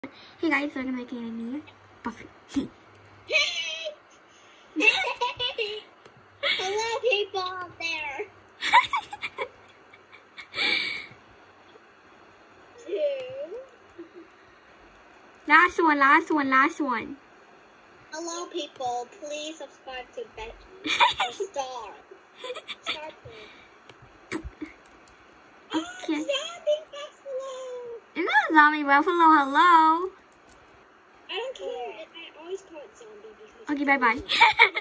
Hey guys, we're gonna make me Buffy. Hello, people out there. Last one. Hello, people. Please subscribe to Becky. Star, please. Okay. Zombie buffalo. It's not a zombie buffalo. Hello. I don't care. I always call it zombie because. Okay, bye bye.